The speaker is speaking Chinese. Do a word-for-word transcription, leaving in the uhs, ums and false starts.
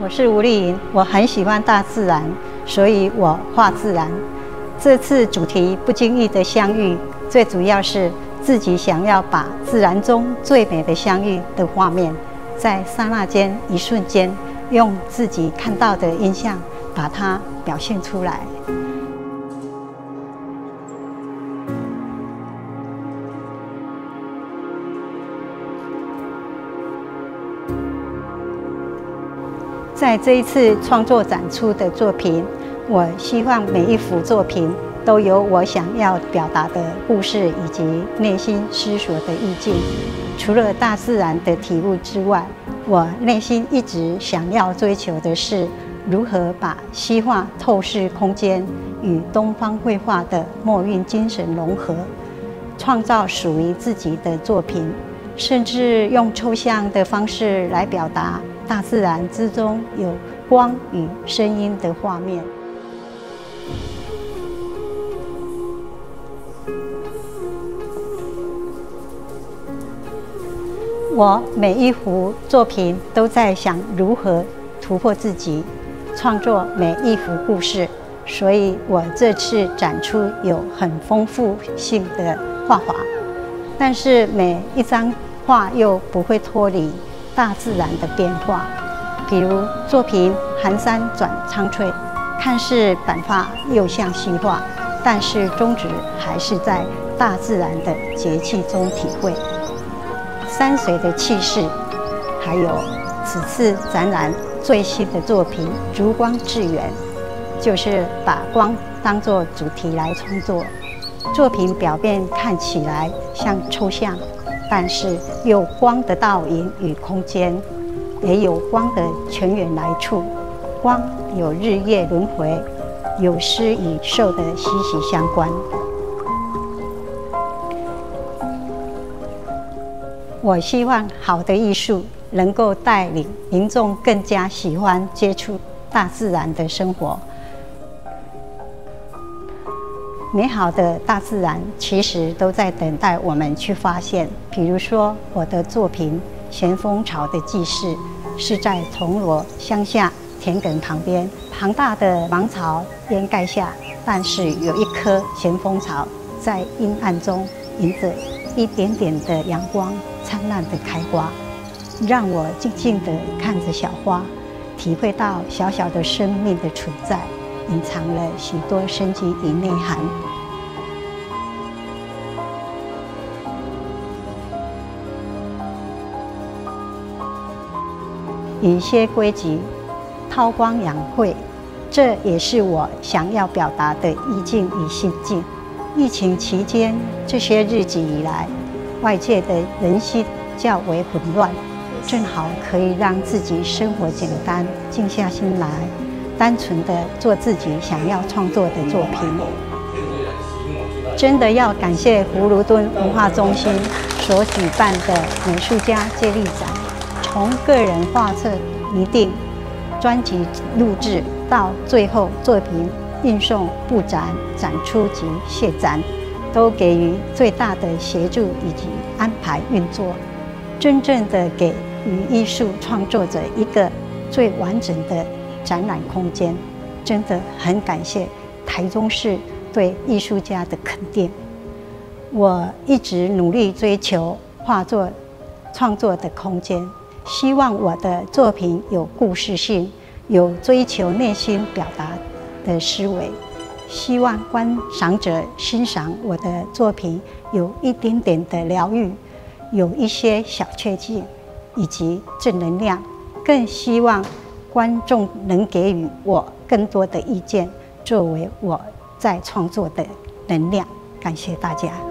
我是吴丽莹，我很喜欢大自然，所以我画自然。这次主题不经意的相遇，最主要是自己想要把自然中最美的相遇的画面，在刹那间、一瞬间，用自己看到的印象把它表现出来。在这一次创作展出的作品，我希望每一幅作品都有我想要表达的故事以及内心思索的意境。除了大自然的体悟之外，我内心一直想要追求的是如何把西画透视空间与东方绘画的墨韵精神融合，创造属于自己的作品，甚至用抽象的方式来表达大自然之中有光与声音的画面。我每一幅作品都在想如何突破自己，创作每一幅故事，所以我这次展出有很丰富性的画法，但是每一张画又不会脱离大自然的变化。比如作品寒山转苍翠，看似版画又像西画，但是宗旨还是在大自然的节气中体会山水的气势。还有此次展览最新的作品《烛光致远》，就是把光当作主题来创作。作品表面看起来像抽象，但是有光的倒影与空间，也有光的泉源来处。光有日夜轮回，有施与受的息息相关。我希望好的艺术能够带领民众更加喜欢接触大自然的生活。美好的大自然其实都在等待我们去发现。比如说，我的作品《咸丰草的记事》是在铜锣乡下田埂旁边，庞大的芒草掩盖下，但是有一棵咸丰草在阴暗中迎着一点点的阳光灿烂的开花，让我静静地看着小花，体会到小小的生命的存在隐藏了许多生机与内涵。以些规矩，韬光养晦，这也是我想要表达的意境与心境。疫情期间这些日子以来，外界的人心较为混乱，正好可以让自己生活简单，静下心来，单纯的做自己想要创作的作品。真的要感谢葫芦墩文化中心所举办的美术家接力展，从个人画册拟定、专辑录制到最后作品运送、布展、展出及卸展，都给予最大的协助以及安排运作，真正的给予艺术创作者一个最完整的展览空间。真的很感谢台中市对艺术家的肯定。我一直努力追求画作创作的空间，希望我的作品有故事性，有追求内心表达的思维，希望观赏者欣赏我的作品有一点点的疗愈，有一些小确幸以及正能量，更希望观众能给予我更多的意见，作为我在创作的能量。感谢大家。